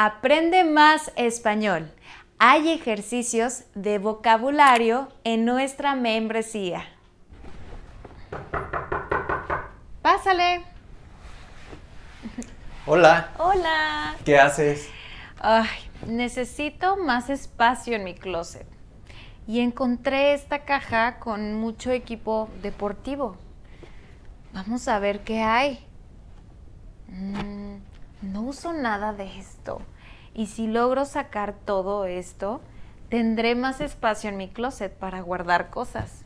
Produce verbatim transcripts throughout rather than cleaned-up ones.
Aprende más español. Hay ejercicios de vocabulario en nuestra membresía. Pásale. Hola. Hola. ¿Qué haces? Ay, necesito más espacio en mi closet. Y encontré esta caja con mucho equipo deportivo. Vamos a ver qué hay. Mm, no uso nada de esto. Y si logro sacar todo esto, tendré más espacio en mi closet para guardar cosas.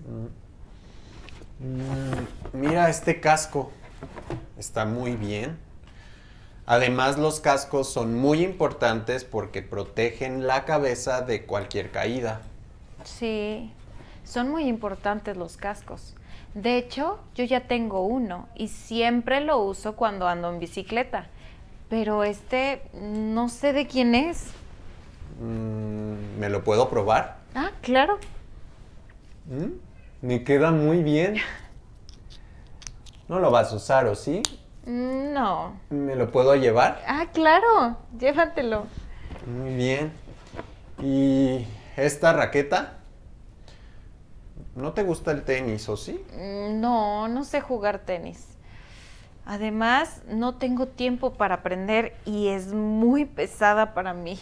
Mm, mira este casco. Está muy bien. Además, los cascos son muy importantes porque protegen la cabeza de cualquier caída. Sí, son muy importantes los cascos. De hecho, yo ya tengo uno y siempre lo uso cuando ando en bicicleta. Pero este, no sé de quién es. Mm, ¿me lo puedo probar? Ah, claro. Mm, me queda muy bien. ¿No lo vas a usar, o sí? No. ¿Me lo puedo llevar? Ah, claro, llévatelo. Muy bien. ¿Y esta raqueta? ¿No te gusta el tenis, o sí? No, no sé jugar tenis. Además, no tengo tiempo para aprender y es muy pesada para mí.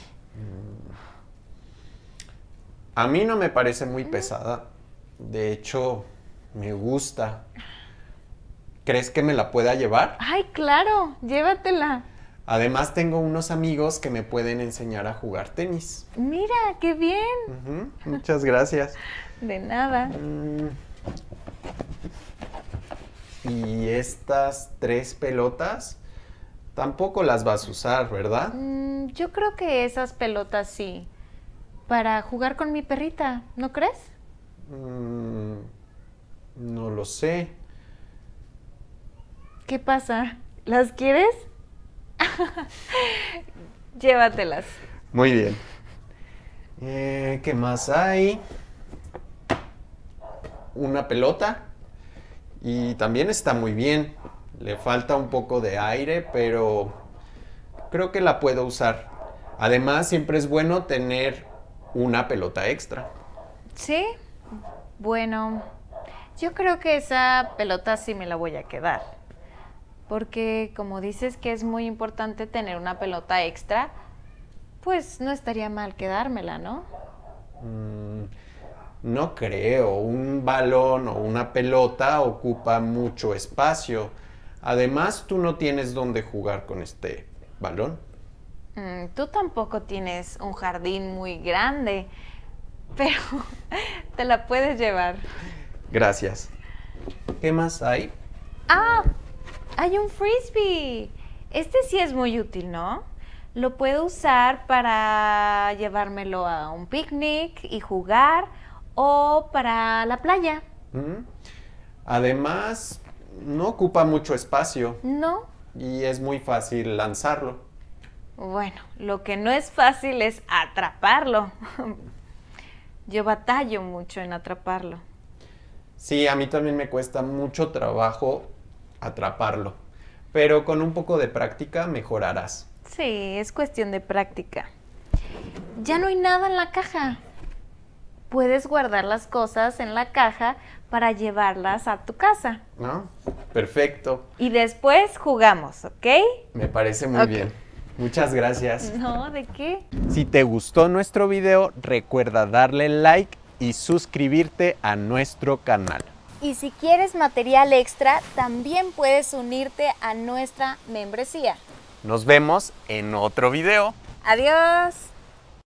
A mí no me parece muy pesada. De hecho, me gusta. ¿Crees que me la pueda llevar? Ay, claro, llévatela. Además, tengo unos amigos que me pueden enseñar a jugar tenis. Mira, qué bien. Uh-huh. Muchas gracias. De nada. Mm. Y estas tres pelotas tampoco las vas a usar, ¿verdad? Mm, yo creo que esas pelotas sí. Para jugar con mi perrita, ¿no crees? Mm, no lo sé. ¿Qué pasa? ¿Las quieres? Llévatelas. Muy bien. Eh, ¿qué más hay? Una pelota. Y también está muy bien. Le falta un poco de aire, pero creo que la puedo usar. Además, siempre es bueno tener una pelota extra. ¿Sí? Bueno, yo creo que esa pelota sí me la voy a quedar. Porque como dices que es muy importante tener una pelota extra, pues no estaría mal quedármela, ¿no? Mm, no creo. Un balón o una pelota ocupa mucho espacio. Además, tú no tienes dónde jugar con este balón. Mm, tú tampoco tienes un jardín muy grande, pero te la puedes llevar. Gracias. ¿Qué más hay? ¡Ah! Hay un frisbee. Este sí es muy útil, ¿no? Lo puedo usar para llevármelo a un picnic y jugar o para la playa. Mm. Además, no ocupa mucho espacio. ¿No? Y es muy fácil lanzarlo. Bueno, lo que no es fácil es atraparlo. Yo batallo mucho en atraparlo. Sí, a mí también me cuesta mucho trabajo atraparlo, pero con un poco de práctica mejorarás. Sí, es cuestión de práctica. Ya no hay nada en la caja. Puedes guardar las cosas en la caja para llevarlas a tu casa. ¿No? Perfecto. Y después jugamos, ¿ok? Me parece muy Okay. bien. Muchas gracias. No, ¿de qué? Si te gustó nuestro video, recuerda darle like y suscribirte a nuestro canal. Y si quieres material extra, también puedes unirte a nuestra membresía. Nos vemos en otro video. Adiós.